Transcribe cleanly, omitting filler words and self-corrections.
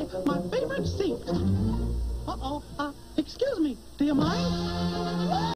my favorite seat. Uh-oh. Excuse me, do you mind?